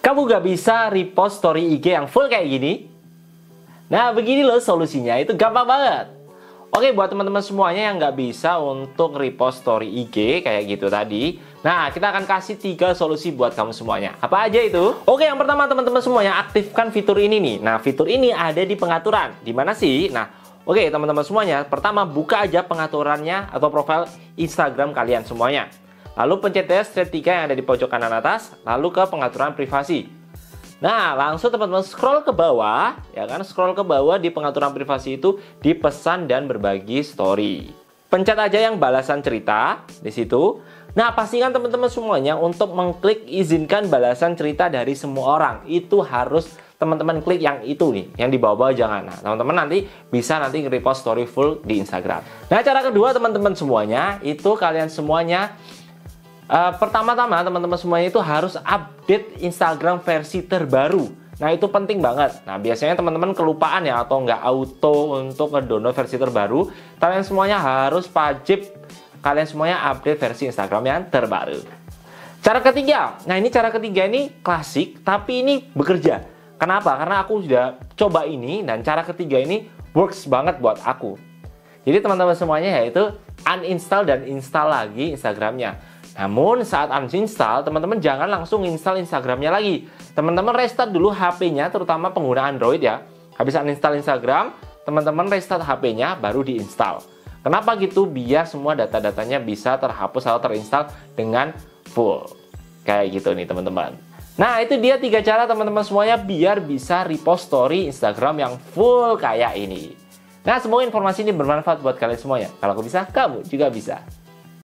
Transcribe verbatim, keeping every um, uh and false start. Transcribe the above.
kamu gak bisa repost story I G yang full kayak gini? Nah, begini loh solusinya, itu gampang banget. Oke, buat teman-teman semuanya yang nggak bisa untuk repost story I G kayak gitu tadi, nah kita akan kasih tiga solusi buat kamu semuanya. Apa aja itu? Oke, yang pertama teman-teman semuanya, aktifkan fitur ini nih. Nah, fitur ini ada di pengaturan. Di mana sih? Nah, oke teman-teman semuanya, pertama buka aja pengaturannya atau profil Instagram kalian semuanya. Lalu pencet step tiga yang ada di pojok kanan atas, lalu ke pengaturan privasi. Nah, langsung teman-teman scroll ke bawah, ya kan? Scroll ke bawah di pengaturan privasi itu di pesan dan berbagi story. Pencet aja yang balasan cerita di situ. Nah, pastikan teman-teman semuanya untuk mengklik izinkan balasan cerita dari semua orang. Itu harus teman-teman klik yang itu nih, yang di bawah-bawah jangan. Nah, teman-teman nanti bisa nanti repost story full di Instagram. Nah, cara kedua teman-teman semuanya, itu kalian semuanya Uh, pertama-tama teman-teman semuanya itu harus update Instagram versi terbaru. Nah, itu penting banget. Nah, biasanya teman-teman kelupaan ya atau nggak auto untuk ngedownload versi terbaru. Kalian semuanya harus wajib kalian semuanya update versi Instagram yang terbaru. Cara ketiga, nah ini cara ketiga ini klasik tapi ini bekerja. Kenapa? Karena aku sudah coba ini dan cara ketiga ini works banget buat aku. Jadi teman-teman semuanya yaitu uninstall dan install lagi Instagramnya. Namun saat uninstall, teman-teman jangan langsung install Instagramnya lagi. Teman-teman restart dulu H P-nya, terutama pengguna Android ya. Habis uninstall Instagram, teman-teman restart H P-nya baru diinstal. Kenapa gitu? Biar semua data-datanya bisa terhapus atau terinstall dengan full. Kayak gitu nih teman-teman. Nah, itu dia tiga cara teman-teman semuanya biar bisa repost story Instagram yang full kayak ini. Nah, semoga informasi ini bermanfaat buat kalian semuanya. Kalau aku bisa, kamu juga bisa.